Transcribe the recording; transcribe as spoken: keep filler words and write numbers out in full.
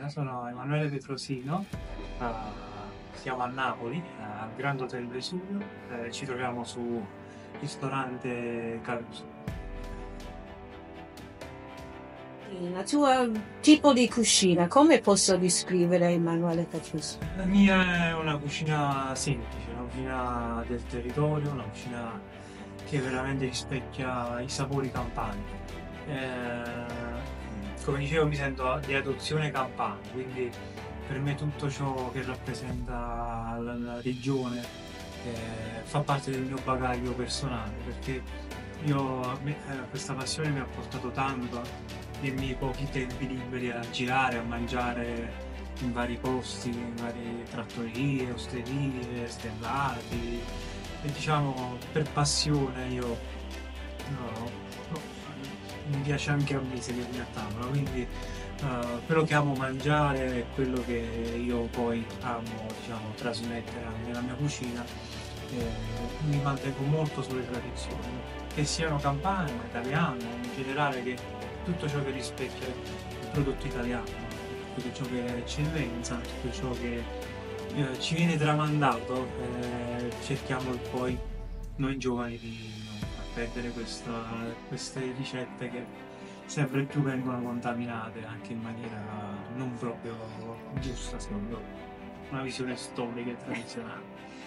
buonasera, sono Emanuele Petrosino, eh, siamo a Napoli, eh, al Grand Hotel Vesuvio, eh, ci troviamo su ristorante Caruso. La tua tipo di cucina, come posso descrivere Emanuele Cattruso? La mia è una cucina semplice, una cucina del territorio, una cucina che veramente rispecchia i sapori campani. Eh, come dicevo, mi sento di adozione campana, quindi per me tutto ciò che rappresenta la, la regione eh, fa parte del mio bagaglio personale, perché io, a me, eh, questa passione mi ha portato tanto nei miei pochi tempi liberi a girare, a mangiare in vari posti, in varie trattorie, osterie, stellati e diciamo per passione io no, no, mi piace anche a me sedermi a tavola, quindi eh, quello che amo mangiare è quello che io poi amo diciamo, trasmettere anche nella mia cucina. Eh, mi mantengo molto sulle tradizioni, che siano campane, italiane, in generale che tutto ciò che rispecchia il prodotto italiano, tutto ciò che è eccellenza, tutto ciò che eh, ci viene tramandato, eh, cerchiamo poi noi giovani di non far perdere questa- queste ricette che sempre più vengono contaminate anche in maniera non proprio giusta, secondo una visione storica e tradizionale.